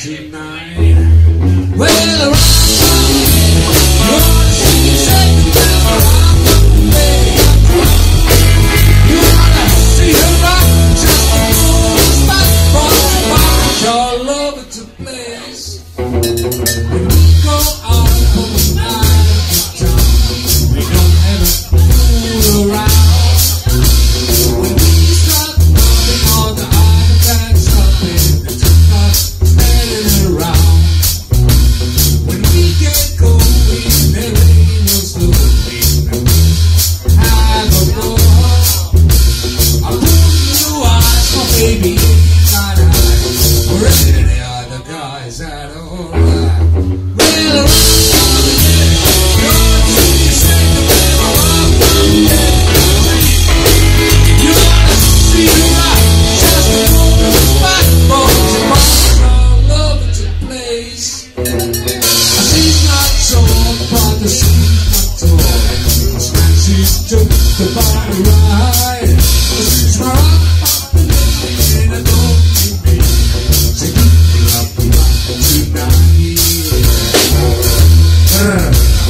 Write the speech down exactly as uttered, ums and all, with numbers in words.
tonight. Well, around she said you wanna see her rock, just a little spot for your love it to place. When we go out on the night of the town, we don't ever fool around. When we start knocking on the eye, that's something that's not heading around. When we get going, there ain't no slowing. Have a ball. I put blue eyes for baby inside eyes. For any other guys that alright. Well, around the day, you're too sick to live around the day. You wanna see the rock, just a little spot for tomorrow. Love it to place. She's not tall, but the she's not tall. She's just about right. She's my rock, and I don't need me to keep her up tonight.